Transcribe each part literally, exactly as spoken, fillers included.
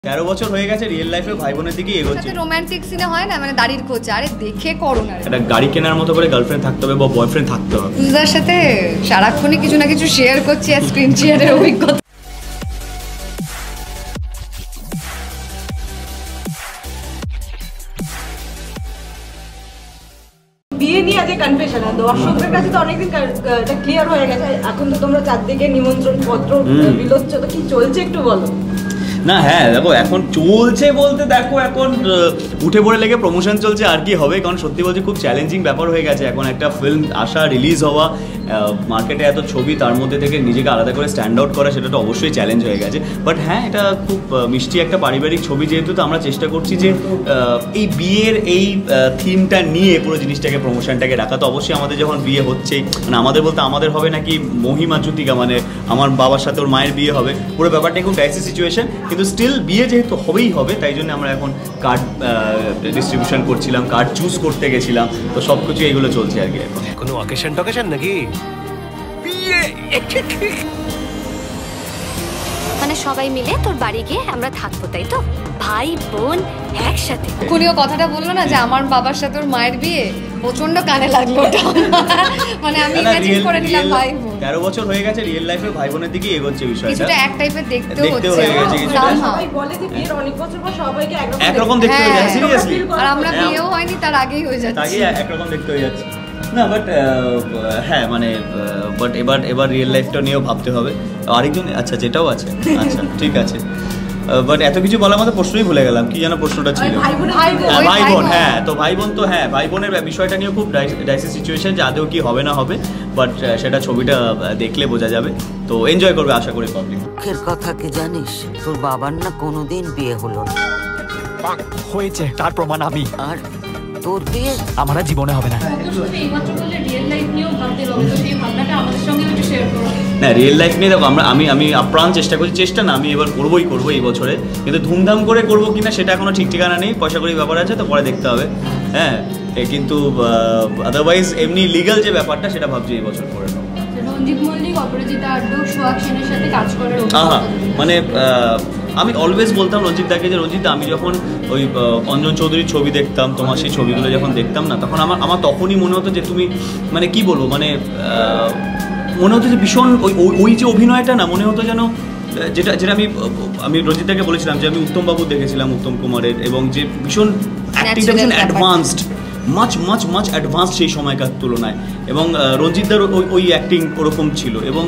তেরো বছর হয়ে গেছে রিয়েল লাইফে ভাই বোনের দিকে এগোচ্ছে। রোমান্টিক সিনে হয় না, মানে দাড়ির খোঁচা, আরে দেখে করো না। একটা গাড়ি কেনার মতো করে গার্লফ্রেন্ড থাকতে হবে বা বয়ফ্রেন্ড থাকতে হবে। তুজার সাথে সারাক্ষণই কিছু না কিছু শেয়ার করছি আর স্ক্রিন শেয়ারের অভিজ্ঞতা। বিয়ে নিয়ে আজকে কনফেশন, দর্শকদের কাছে তো অনেকদিন এটা ক্লিয়ার হয়ে গেছে, এখন তো তোমরা চারদিকে নিমন্ত্রণ পত্র বিলোচ্ছ, তো কি চলছে একটু বলো। না হ্যাঁ দেখো এখন চলছে বলতে দেখো এখন উঠে পড়ে লেগে প্রমোশন চলছে আর কি হবে, কারণ সত্যি বলছি খুব চ্যালেঞ্জিং ব্যাপার হয়ে গেছে এখন একটা ফিল্ম আসা, রিলিজ হওয়া, মার্কেটে এত ছবি, তার মধ্যে থেকে নিজেকে আলাদা করে স্ট্যান্ড আউট করা, সেটা তো অবশ্যই চ্যালেঞ্জ হয়ে গেছে। বাট হ্যাঁ, এটা খুব মিষ্টি একটা পারিবারিক ছবি যেহেতু, তো আমরা চেষ্টা করছি যে এই বিয়ের এই থিমটা নিয়ে পুরো জিনিসটাকে, প্রমোশনটাকে রাখা। তো অবশ্যই আমাদের যখন বিয়ে হচ্ছেই, মানে আমাদের বলতে আমাদের হবে নাকি মহিমা জ্যোতিকা, মানে আমার বাবার সাথে ওর মায়ের বিয়ে হবে, পুরো ব্যাপারটা খুব ডাইসি সিচুয়েশন, কিন্তু স্টিল বিয়ে যেহেতু হবেই হবে, তাই জন্য আমরা এখন কার্ড ডিস্ট্রিবিউশন করছিলাম, কার্ড চুজ করতে গেছিলাম, তো সব কিছু এগুলো চলছে আর কি। কোনো অকেশন টকেশন নাকি? মানে সবাই মিলে তোর বাড়ি গিয়ে আমরা থাকবো, তাই তো? ভাই বোন একসাথে। কোনিও কথাটা বললো না যে আমার বাবার সাথে ওর মায়ের বিয়ে, প্রচন্ড কানে লাগলো ওটা। মানে আমি ইমাজিন করে নিলাম ভাই বোন। তেরো বছর হয়ে গেছে রিয়েল লাইফে ভাই বোনের দিকে এগোচ্ছে বিষয়টা, কিছুটা এক টাইপের দেখতেও হচ্ছে। সবাই বলে যে বিয়ের অনেক বছর পর সবাইকে একরকম দেখতে হয়ে যাচ্ছে সিরিয়াসলি, আর আমরা বিয়েও হয়নি তার আগেই হয়ে যাচ্ছে, তাই একরকম দেখতে হয়ে যাচ্ছে। না বাট হ্যাঁ মানে বাট এবার এবার রিয়েল লাইফটা নিয়েও ভাবতে হবে। আরেকজন আচ্ছা যেটাও আছে, আচ্ছা ঠিক আছে, বাট এত কিছু বলার মতো প্রশ্নই ভুলে গেলাম, কি যেন প্রশ্নটা ছিল। ভাই বোন, হ্যাঁ তো ভাই বোন তো হ্যাঁ ভাই বোনের বিষয়টা নিয়ে খুব ডাইসি সিচুয়েশন, যে আদৌ কি হবে না হবে, বাট সেটা ছবিটা দেখলে বোঝা যাবে, তো এনজয় করবে আশা করি পাবলিক। মুখের কথা কি জানিস, তোর বাবার না কোনোদিন বিয়ে হলো না। হয়েছে, তার প্রমাণ আমি। আর তোর বিয়ে আমার জীবনে হবে না। না রিয়েল লাইফ নিয়ে দেখো আমরা আমি আমি আপ্রাণ চেষ্টা করছি, চেষ্টা না আমি এবার করবোই করবো এই বছরে, কিন্তু ধুমধাম করে করবো কিনা সেটা এখনো ঠিক ঠিকানা নেই, পয়সা করি ব্যাপার আছে, তো পরে দেখতে হবে। হ্যাঁ কিন্তু আদারওয়াইজ এমনি লিগাল যে ব্যাপারটা সেটা ভাবছি এই বছর করে নেবো। রঞ্জিত মল্লিক, অপরাজিতা আড্ডু, সোহাগ সেনের সাথে কাজ করার আহা মানে আমি অলওয়েজ বলতাম রঞ্জিত দাকে যে রঞ্জিত, আমি যখন ওই অঞ্জন চৌধুরীর ছবি দেখতাম, তোমার সেই ছবিগুলো যখন দেখতাম না, তখন আমার আমার তখনই মনে হতো যে তুমি মানে কি বলবো, মানে মনে হতো যে ভীষণ ওই ওই যে অভিনয়টা না, মনে হতো যেন যেটা যেটা আমি আমি রঞ্জিত দাকে বলেছিলাম যে আমি উত্তম বাবু দেখেছিলাম, উত্তম কুমারের, এবং যে ভীষণ অ্যাক্টিংটা ভীষণ advanced, much much much advance সেই সময়কার তুলনায়, এবং রঞ্জিতদার ওই ওই অ্যাক্টিং ওরকম ছিল, এবং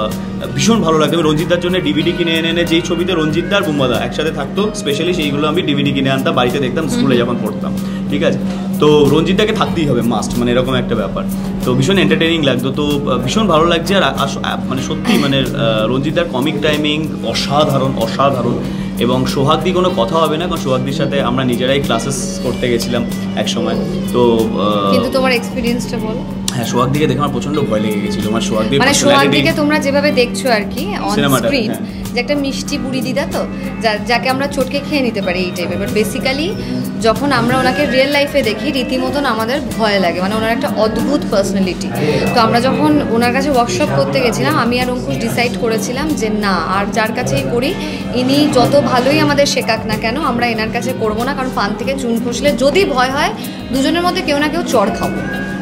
ভীষণ ভালো লাগতো। আমি রঞ্জিতদার জন্য ডিভিডি কিনে এনে এনে যেই ছবিতে রঞ্জিতদা আর বুম্বাদা একসাথে থাকতো, স্পেশালি সেইগুলো আমি ডিভিডি কিনে আনতাম, বাড়িতে দেখতাম স্কুলে যখন পড়তাম, ঠিক আছে। তো রঞ্জিতদাকে থাকতেই হবে মাস্ট, মানে এরকম একটা ব্যাপার, তো ভীষণ এন্টারটেনিং লাগতো, তো ভীষণ ভালো লাগছে। আর মানে সত্যি মানে রঞ্জিতদার কমিক টাইমিং অসাধারণ অসাধারণ, এবং সোহাগদি কোনো কথা হবে না, কারণ সোহাগদির সাথে আমরা নিজেরাই ক্লাসেস করতে গেছিলাম এক সময়, তো কিন্তু তোমার এক্সপেরিয়েন্সটা বলো। হ্যাঁ সোহাগদিকে দেখে আমার প্রচন্ড ভয় লেগে গেছিল, আমার সোহাগদি মানে সোহাগদিকে তোমরা যেভাবে দেখছো আর কি অন স্ক্রিন, যে একটা মিষ্টি বুড়ি দিদা, তো যাকে আমরা চটকে খেয়ে নিতে পারি এই টাইপের, বাট বেসিক্যালি যখন আমরা ওনাকে রিয়েল লাইফে দেখি রীতিমতন আমাদের ভয় লাগে, মানে ওনার একটা অদ্ভুত পার্সোনালিটি। তো আমরা যখন ওনার কাছে ওয়ার্কশপ করতে গেছিলাম, আমি আর অঙ্কুশ ডিসাইড করেছিলাম যে না, আর যার কাছেই করি, ইনি যত ভালোই আমাদের শেখাক না কেন, আমরা এনার কাছে করবো না, কারণ ফান থেকে চুন খসলে যদি ভয় হয় দুজনের মধ্যে কেউ না কেউ চড় খাবো।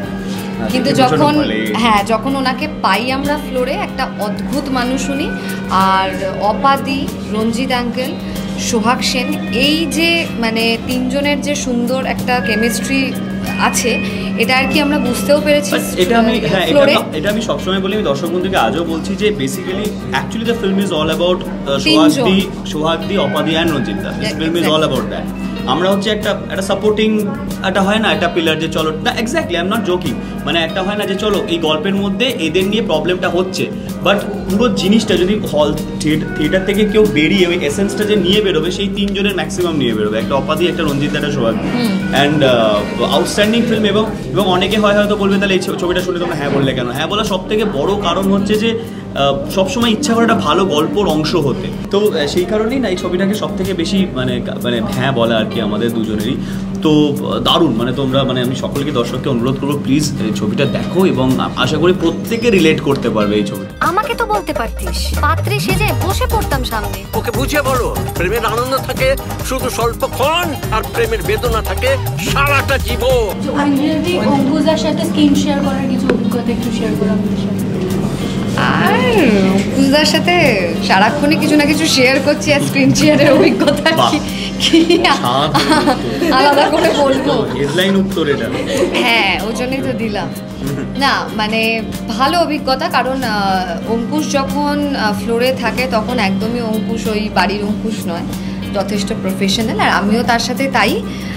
কিন্তু যখন হ্যাঁ যখন ওনাকে পাই আমরা ফ্লোরে, একটা অদ্ভুত মানুষ উনি, আর অপাদি, রঞ্জিত আঙ্কেল, সোহাগ সেন, এই যে মানে তিনজনের যে সুন্দর একটা কেমিস্ট্রি আছে, এটা আর কি আমরা বুঝতেও পেরেছি। এটা আমি হ্যাঁ এটা আমি সবসময় বলি, আমি দর্শক বন্ধুকে আজও বলছি যে basically actually the film is all about সোহাগদি সোহাগদি অপাদি অ্যান্ড রঞ্জিত দা। This film is all about that. আমরা হচ্ছে একটা একটা সাপোর্টিং একটা হয় না, একটা পিলার, যে চলো না exactly I am not joking, মানে একটা হয় না যে চলো এই গল্পের মধ্যে এদের নিয়ে প্রবলেমটা হচ্ছে, বাট পুরো জিনিসটা যদি হল থিয়েটার থেকে কেউ বেরিয়ে ওই এসেন্সটা যে নিয়ে বেরোবে, সেই তিনজনের ম্যাক্সিমাম নিয়ে বেরোবে, একটা অপাদি, একটা রঞ্জিত, একটা সোহাগ, অ্যান্ড আউটস্ট্যান্ডিং ফিল্ম। এবং এবং অনেকে হয় হয়তো বলবে তাহলে এই ছবিটা শুনে তোমরা হ্যাঁ বললে কেন, হ্যাঁ বলা সব থেকে বড় কারণ হচ্ছে যে সবসময় ইচ্ছা করে একটা ভালো গল্পর অংশ হতে। তো সেই কারণেই না এই ছবিটাকে সব থেকে বেশি মানে মানে হ্যাঁ বলা আর কি আমাদের দুজনেরই। তো দারুণ, মানে তোমরা মানে আমি সকলকে দর্শককে অনুরোধ করবো প্লিজ এই ছবিটা দেখো এবং আশা করি প্রত্যেকে রিলেট করতে পারবে এই ছবিটা। আমাকে তো বলতে পারতিস, পাত্রে সেজে বসে পড়তাম সামনে। ওকে বুঝিয়ে বলো প্রেমের আনন্দ থাকে শুধু স্বল্পক্ষণ, আর প্রেমের বেদনা থাকে সারাটা জীবন। ঐন্দ্রিয়াদি অঙ্কুশদার সাথে স্ক্রিন শেয়ার করার কিছু অভিজ্ঞতা একটু শেয়ার করো আমাদের সাথে। আর অঙ্কুশদার সাথে সারাক্ষণই কিছু না কিছু শেয়ার করছি, আর স্ক্রিন শেয়ারের অভিজ্ঞতা কি কি আলাদা করে বলবো, হেডলাইন উত্তর এটা। হ্যাঁ ওই জন্যই তো দিলাম। না মানে ভালো অভিজ্ঞতা, কারণ অঙ্কুশ যখন ফ্লোরে থাকে তখন একদমই অঙ্কুশ ওই বাড়ির অঙ্কুশ নয়, যথেষ্ট প্রফেশনাল। আর আমিও তার সাথে তাই।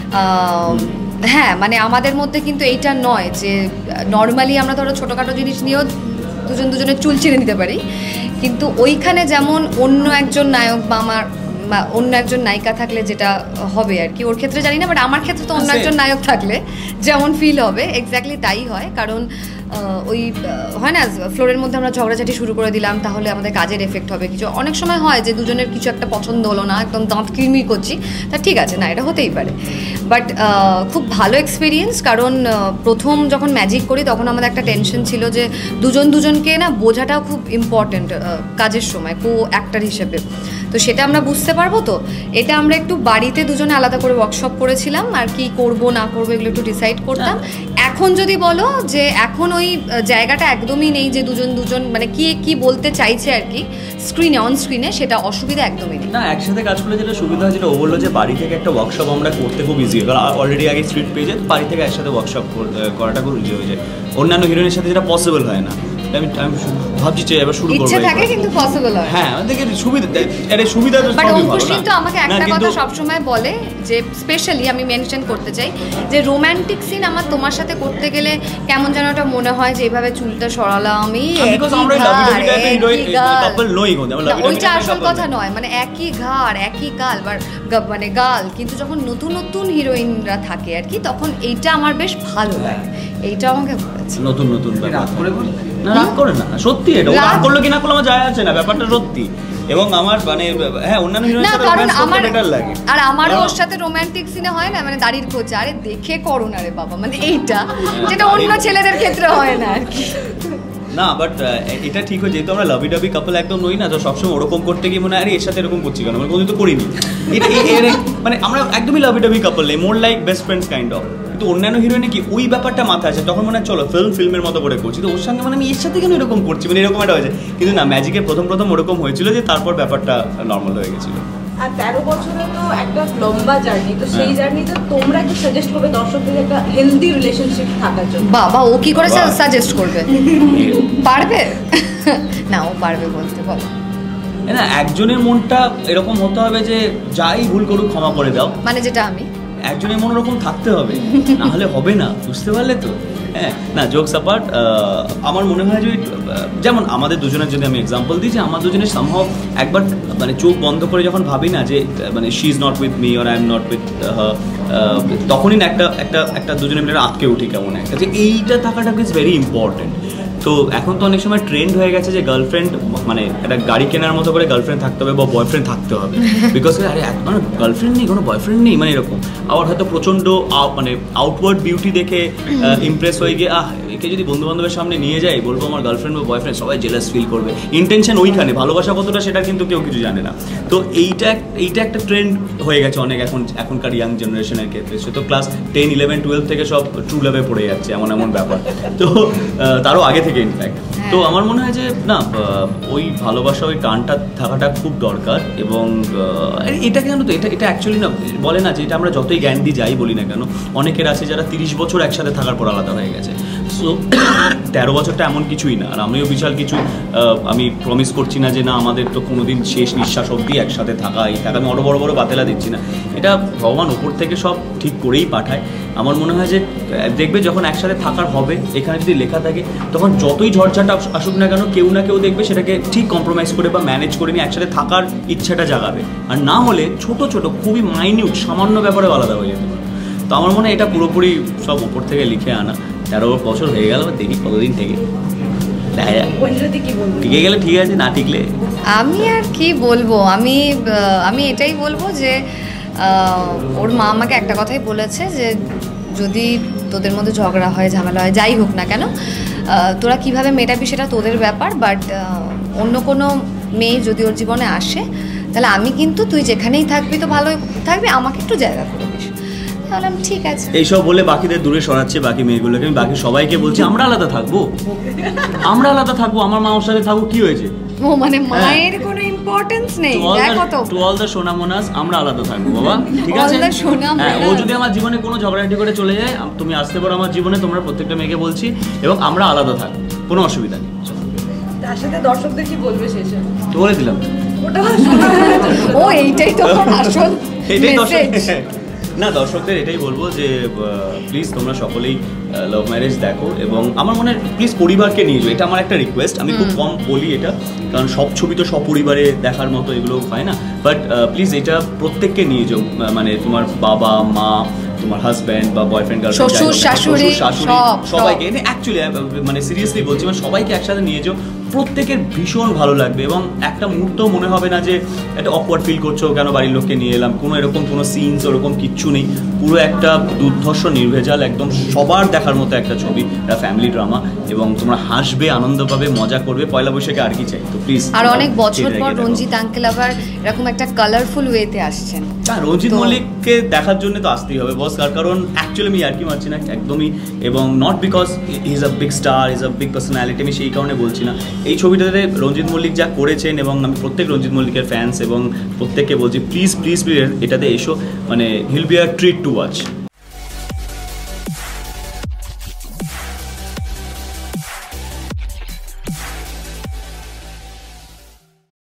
হ্যাঁ মানে আমাদের মধ্যে কিন্তু এইটা নয় যে নর্মালি আমরা ধরো ছোটোখাটো জিনিস নিয়েও দুজন দুজনের চুল ছিঁড়ে নিতে পারি, কিন্তু ওইখানে যেমন অন্য একজন নায়ক বা আমার বা অন্য একজন নায়িকা থাকলে যেটা হবে আর কি, ওর ক্ষেত্রে জানি না, বাট আমার ক্ষেত্রে তো অন্য একজন নায়ক থাকলে যেমন ফিল হবে এক্স্যাক্টলি তাই হয়। কারণ ওই হয় না ফ্লোরের মধ্যে আমরা ঝগড়াঝাটি শুরু করে দিলাম, তাহলে আমাদের কাজের এফেক্ট হবে কিছু। অনেক সময় হয় যে দুজনের কিছু একটা পছন্দ হলো না, একদম দাঁত কিরমির করছি, তা ঠিক আছে না এটা হতেই পারে। বাট খুব ভালো এক্সপিরিয়েন্স, কারণ প্রথম যখন ম্যাজিক করি তখন আমাদের একটা টেনশন ছিল যে দুজন দুজনকে না বোঝাটাও খুব ইম্পর্টেন্ট কাজের সময় কো অ্যাক্টর হিসেবে। তো সেটা আমরা বুঝতে পারবো, তো এটা আমরা একটু বাড়িতে দুজনে আলাদা করে ওয়ার্কশপ করেছিলাম আর কি করব না করবো এগুলো একটু ডিসাইড করতাম। এখন যদি বলো যে এখন ওই জায়গাটা একদমই নেই যে দুজন দুজন মানে কি কি বলতে চাইছে আর কি স্ক্রিনে অন স্ক্রিনে, সেটা অসুবিধা একদমই নেই। না একসাথে কাজ করলে যেটা সুবিধা হয়, যেটা ও বললো যে বাড়ি থেকে একটা ওয়ার্কশপ আমরা করতে খুব ইজি, কারণ অলরেডি আগে স্ক্রিপ্ট পেয়ে যায়, বাড়ি থেকে একসাথে ওয়ার্কশপ করাটা খুব ইজি হয়ে যায়। অন্যান্য হিরোইনের সাথে যেটা পসিবল হয় না। আমি আমি ভাবছি যে এবার শুরু করব, ইচ্ছে থাকে কিন্তু পসিবল হয়। হ্যাঁ দেখে সুবিধা, এটা সুবিধা তো বাট অঙ্কুশ কিন্তু আমাকে একটা কথা সবসময় বলে যে স্পেশালি আমি মেনশন করতে চাই যে রোমান্টিক সিন আমার তোমার সাথে করতে গেলে কেমন যেন একটা মনে হয় যে এইভাবে চুলটা সরালাম, এই ওইটা আসল কথা নয়, মানে একই ঘাড় একই গাল মানে গাল, কিন্তু যখন নতুন নতুন হিরোইনরা থাকে আর কি তখন এইটা আমার বেশ ভালো লাগে। এইটা আমাকে বলেছে নতুন নতুন রাগ করে না, রাগ করে না সত্যি, এটা রাগ করলো কি না করলো আমার যায় আছে না, ব্যাপারটা সত্যি। এবং আমার মানে হ্যাঁ অন্যান্য হিরোইনের সাথে রোম্যান্স করতে বেটার লাগে। আর আমারও ওর সাথে রোমান্টিক সিনে হয় না মানে দাড়ির খোঁচা, আরে দেখে করো না রে বাবা, মানে এইটা যেটা অন্য ছেলেদের ক্ষেত্রে হয় না আর কি। না বাট এটা ঠিক হয়, যেহেতু আমরা লাভি ডাবি কাপল একদম নই না, তো সবসময় ওরকম করতে গিয়ে মনে হয় আরে এর সাথে এরকম করছি কেন, মানে কোনোদিন তো করিনি। মানে আমরা একদমই লাভি ডাবি কাপল নেই, more like best friends kind of. কিন্তু অন্যান্য হিরোইনে কি ওই ব্যাপারটা মাথায় আছে, তখন মনে হয় চলো ফিল্ম ফিল্মের মতো করে করছি, তো ওর সঙ্গে মানে আমি এর সাথে কেন এরকম করছি, মানে এরকম একটা হয়েছে। কিন্তু না ম্যাজিকের প্রথম প্রথম ওরকম হয়েছিল যে তারপর ব্যাপারটা নর্মাল হয়ে গেছিল। আর তেরো বছরে তো একটা লম্বা জার্নি, তো সেই জার্নিতে তোমরা কি সাজেস্ট করবে দর্শকদের একটা হেলদি রিলেশনশিপ থাকার জন্য? বাবা ও কি করে সাজেস্ট করবে, পারবে না ও পারবে বলতে বলো না, একজনের মনটা এরকম হতে হবে যে যাই ভুল করুক ক্ষমা করে দাও, মানে যেটা আমি একজনের মন ওরকম থাকতে হবে, না হলে হবে না, বুঝতে পারলে তো? হ্যাঁ না জোকস অ্যাপার্ট, আমার মনে হয় যে যেমন আমাদের দুজনের যদি আমি এক্সাম্পল দিই যে আমার দুজনের সম্ভব একবার মানে চোখ বন্ধ করে যখন ভাবি না যে মানে she is not with me or I am not with তখনই না একটা একটা একটা দুজনে মিলে আটকে উঠি কেমন একটা, যে এইটা থাকাটা ইজ ভেরি ইম্পর্টেন্ট। তো এখন তো অনেক সময় ট্রেন্ড হয়ে গেছে যে গার্লফ্রেন্ড মানে একটা গাড়ি কেনার মতো করে গার্লফ্রেন্ড থাকতে হবে বা বয়ফ্রেন্ড থাকতে হবে, বিকজ আরে মানে গার্লফ্রেন্ড নেই কোনো বয়ফ্রেন্ড নেই মানে এরকম। আবার হয়তো প্রচণ্ড মানে আউটওয়ার্ড বিউটি দেখে ইমপ্রেস হয়ে গিয়ে আহ একে যদি বন্ধু বান্ধবের সামনে নিয়ে যাই বলবো আমার গার্লফ্রেন্ড বা বয়ফ্রেন্ড, সবাই জেলাস ফিল করবে, ইন্টেনশন ওইখানে, ভালোবাসা কতটা সেটা কিন্তু কেউ কিছু জানে না। তো এইটা এইটা একটা ট্রেন্ড হয়ে গেছে অনেক এখন এখনকার ইয়াং জেনারেশনের ক্ষেত্রে, সে তো ক্লাস টেন ইলেভেন টুয়েলভ থেকে সব ট্রু লাভে পড়ে যাচ্ছে এমন এমন ব্যাপার, তো তারও আগে থেকে ইনফ্যাক্ট। তো আমার মনে হয় যে না ওই ভালোবাসা ওই টানটা থাকাটা খুব দরকার। এবং এটাকে জানো তো এটা এটা অ্যাকচুয়ালি না বলে না যে এটা আমরা যতই জ্ঞান দিয়ে যাই বলি না কেন, অনেকের আছে যারা তিরিশ বছর একসাথে থাকার পর আলাদা হয়ে গেছে। সো তেরো বছরটা এমন কিছুই না, আর আমিও বিশাল কিছু আমি প্রমিস করছি না যে না আমাদের তো কোনোদিন শেষ নিঃশ্বাস অবধি একসাথে থাকা এই থাকা, আমি অত বড় বড় বাতেলা দিচ্ছি না, এটা ভগবান ওপর থেকে সব ঠিক করেই পাঠায়। আমার মনে হয় যে দেখবে যখন একসাথে থাকার হবে এখানে যদি লেখা থাকে তখন যতই ঝড়ঝাট আসুক না কেন কেউ না কেউ দেখবে সেটাকে ঠিক কম্প্রোমাইজ করে বা ম্যানেজ করে নিয়ে একসাথে থাকার ইচ্ছাটা জাগাবে, আর না হলে ছোট ছোট খুবই মাইনিউট সামান্য ব্যাপারে আলাদা হয়ে যেতে পারে। তো আমার মনে হয় এটা পুরোপুরি সব উপর থেকে লিখে আনা, তেরো বছর হয়ে গেল, দেখি কতদিন থেকে। টিকে গেলে ঠিক আছে, না টিকলে আমি আর কি বলবো, আমি আমি এটাই বলবো যে ওর মা আমাকে একটা কথাই বলেছে যে যদি তোদের মধ্যে ঝগড়া হয়, ঝামেলা হয়, যাই হোক না কেন, তোরা কিভাবে মেটাবি সেটা তোদের ব্যাপার, বাট অন্য কোনো মেয়ে যদি ওর জীবনে আসে তাহলে আমি কিন্তু, তুই যেখানেই থাকবি তো ভালোই থাকবি, আমাকে একটু জায়গা করে দিস। বললাম ঠিক আছে। এইসব বলে বাকিদের দূরে সরাচ্ছে, বাকি মেয়েগুলোকে। আমি বাকি সবাইকে বলছি আমরা আলাদা থাকবো, আমরা আলাদা থাকবো, আমার মা ওর সাথে থাকবো, কি হয়েছে? ও মানে মায়ের কোনো ইম্পর্টেন্স নেই, দেখো তো টু অল দ্য সোনামোনাস, আমরা আলাদা থাকবো বাবা, ঠিক আছে? হ্যাঁ, ও যদি আমার জীবনে কোনো ঝগড়াঝাটি করে চলে যায়, তুমি আসতে পারো আমার জীবনে, তোমরা প্রত্যেকটা মেয়েকে বলছি, এবং আমরা আলাদা থাকবো, কোনো অসুবিধা নেই। তার সাথে দর্শকদের কি বলবে শেষে? তো বলে দিলাম, ও এইটাই তো আসল, এইটাই দর্শক। না, দর্শকদের এটাই বলবো যে প্লিজ তোমরা সকলেই লাভ ম্যারেজ দেখো, এবং আমার মনে হয় প্লিজ পরিবারকে নিয়ে যাও, এটা আমার একটা রিকোয়েস্ট। আমি খুব কম বলি এটা, কারণ সব ছবি তো সপরিবারে দেখার মতো এগুলো হয় না, বাট প্লিজ এটা প্রত্যেককে নিয়ে যাও, মানে তোমার বাবা মা, তোমার হাজব্যান্ড বা বয়ফ্রেন্ড, গার্লফ্রেন্ড, শ্বশুর শাশুড়ি, সবাইকে, অ্যাকচুয়ালি মানে সিরিয়াসলি বলছি, মানে সবাইকে একসাথে নিয়ে যাও, প্রত্যেকের ভীষণ ভালো লাগবে, এবং একটা মুহূর্তও মনে হবে না যে একটা অকওয়ার্ড ফিল করছো কেন বাড়ির লোককে নিয়ে এলাম, কোনো এরকম কোনো সিনস ওরকম কিচ্ছু নেই, পুরো একটা দুর্ধর্ষ নির্ভেজাল একদম সবার দেখার মতো একটা ছবি, একটা ফ্যামিলি ড্রামা, এবং তোমরা হাসবে, আনন্দ পাবে, মজা করবে, পয়লা বৈশাখে আর কি চাই। তো প্লিজ, আর অনেক বছর পর রঞ্জিত আঙ্কেল আবার এরকম একটা কালারফুল ওয়েতে আসছেন। হ্যাঁ, রঞ্জিত মল্লিককে দেখার জন্য তো আসতেই হবে বস, তার কারণ অ্যাকচুয়ালি আমি আর কি মারছি না একদমই, এবং not because he is a big star, is a big personality, আমি সেই কারণে বলছি না। এই ছবিটাতে রঞ্জিত মল্লিক যা করেছেন, এবং আমি প্রত্যেক রঞ্জিত মল্লিকের ফ্যান্স এবং প্রত্যেককে বলছি প্লিজ প্লিজ প্লিজ এটাতে এসো, মানে he'll be a treat to watch.